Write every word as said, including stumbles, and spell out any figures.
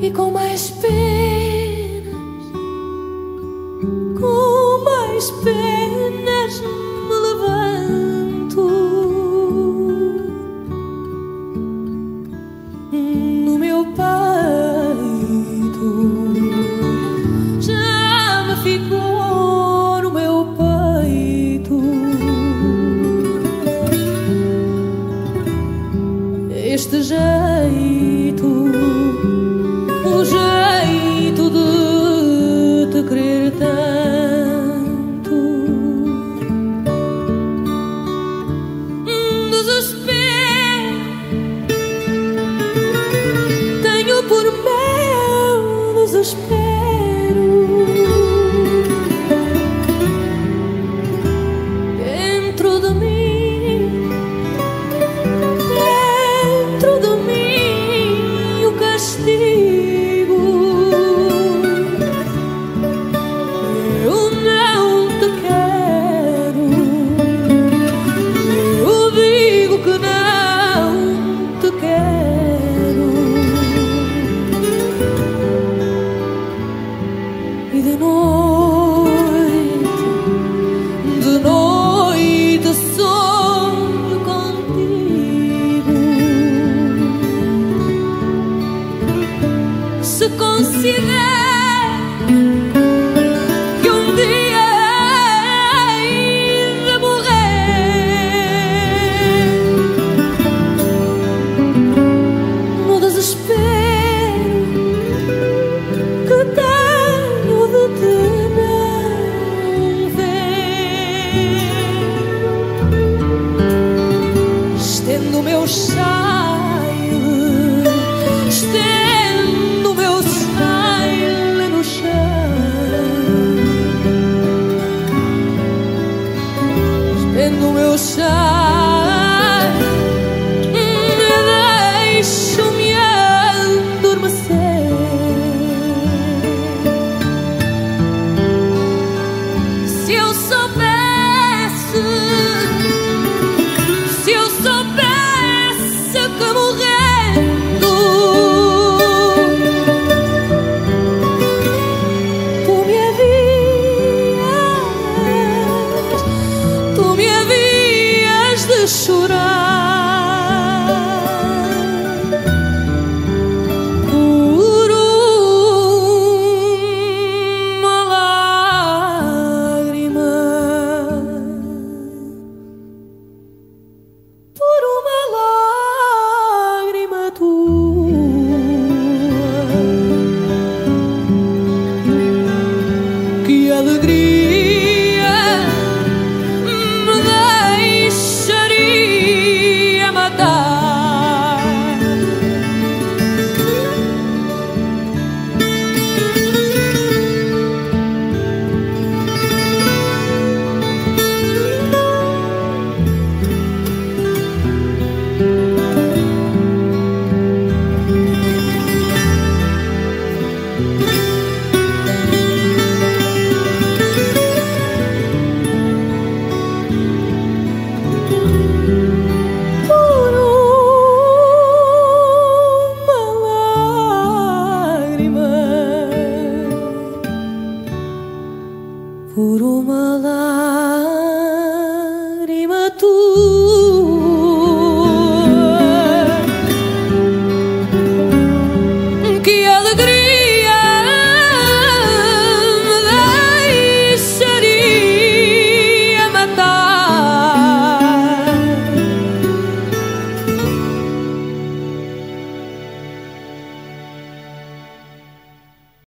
e com mais penas, com mais penas me levanto no meu peito. Já me ficou no meu peito este jeito, o jeito de te querer tanto. Desespero tenho por meu desespero dentro de mim, dentro de mim o castigo. Eu não te quero, eu digo que não te quero. E de noite, de noite sonho contigo. Se considera que um dia hei de morrer no desespero que tenho de te não ver, estendo o meu saio, estendo o meu saio no chão, estendo o meu saio e deixo-me adormecer. Se eu soubesse, se eu soubesse que morrendo tu me havias, tu me havias de chorar por uma lágrima, por uma lágrima tua, que alegria me deixaria matar. Por uma lágrima, por uma lágrima tua.